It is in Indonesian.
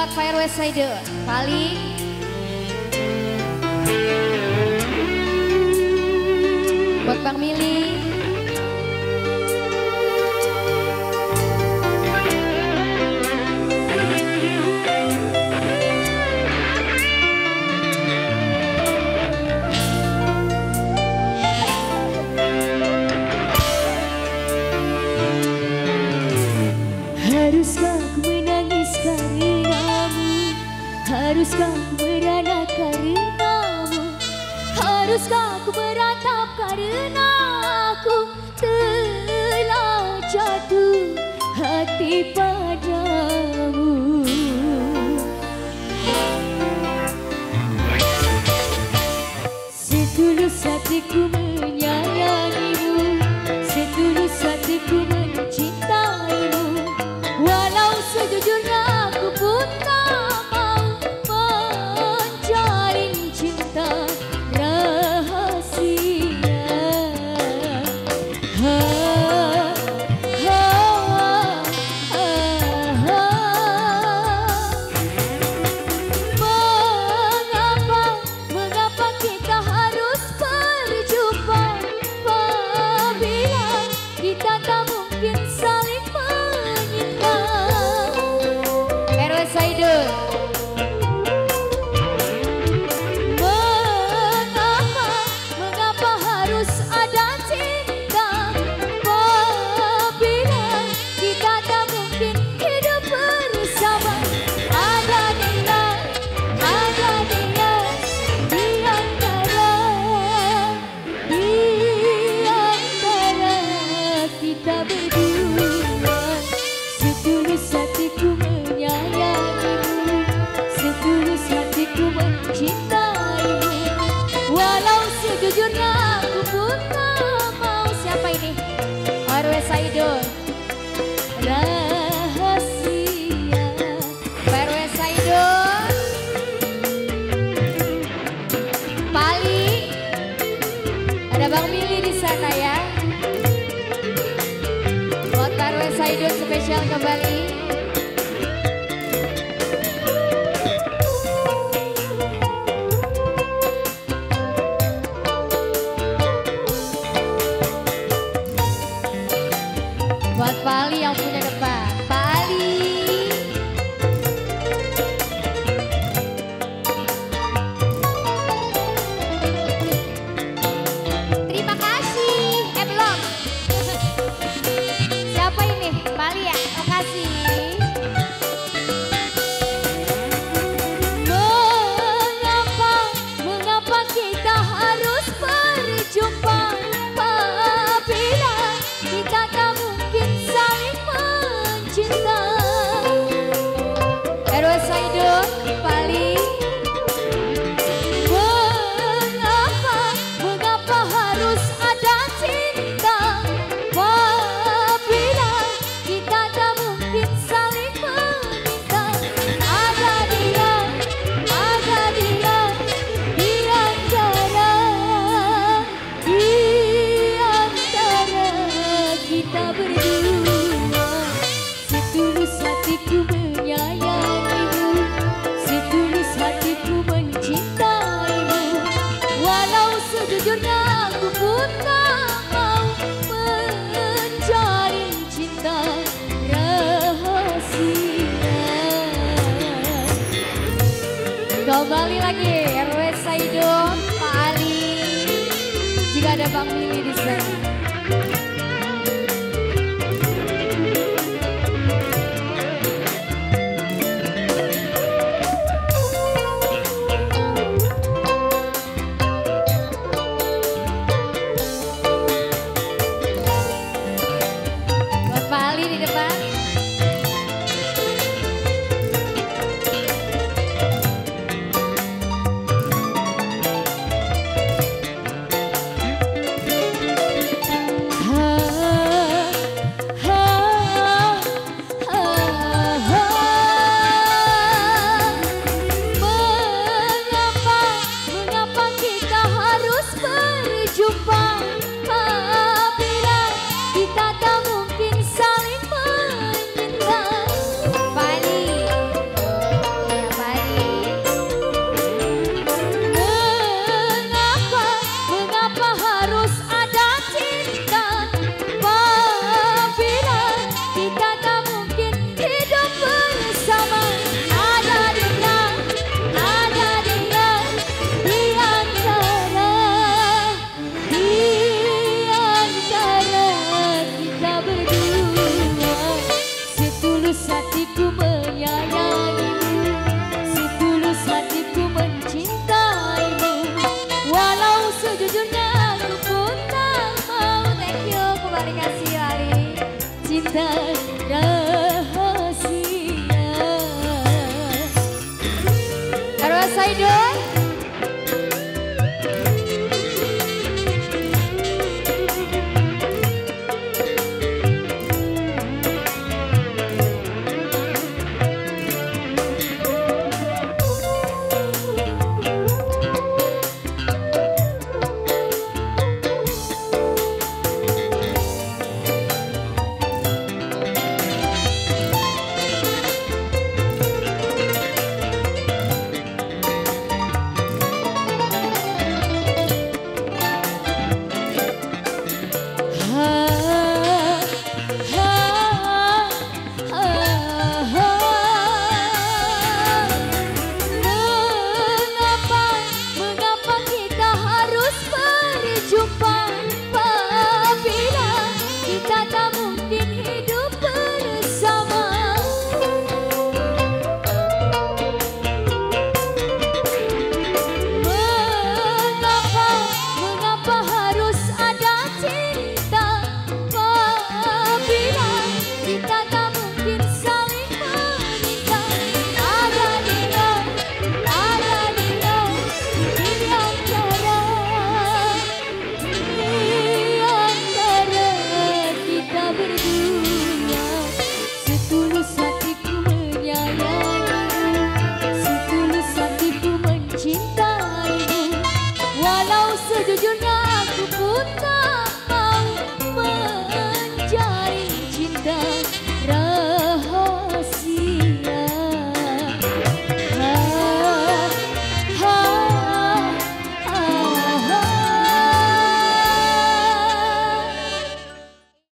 buat Pak RW Saido, paling buat Bang Mili. Haruskah ku menangis karenamu? Haruskah ku merana karenamu? Haruskah ku beratap karena aku telah jatuh hati padamu? Setulus hatiku menyayangimu, setulus hatiku mencintaimu. Walau sejujurnya aku pun tak mau menjalin cinta rahasia. Mengapa kita harus berjumpa apabila kita tak mungkin saling menyinta? RW Saido. Mengapa harus ada cinta apabila kita tak mungkin hidup bersama? Ada dia di antara kita berdua. Setulus hatiku menyayangimu, setulus hatiku mencintaimu. Walau sejujurnya aku pun tak mau. Siapa ini? RW Saido. Rahasia. Pak RW Saido. Paling ada Bang Mili di sana ya. Buat Pak RW Saido spesial kembali. Buat Pak Ali yang punya depan, Pak Ali. Terima kasih. Belum. Siapa ini? Pak Ali ya? Makasih. Mengapa kita harus berjumpa apabila kita tak mungkin saling mencinta? RW Saido, paling Mengapa harus ada cinta apabila kita tak mungkin saling meminta? Ada dia di antara kita berdua. Setulus hatiku menyayangimu, setulus hatiku mencintaimu. Walau sejujurnya aku pun tak mau menjalin cinta rahasia. kembali lagi RW Saido, Pak Ali. Jika ada Bang Mili di sana. Di depan. cinta rahasia. RW Saidon. Sejujurnya aku pun tak mau menjalin cinta.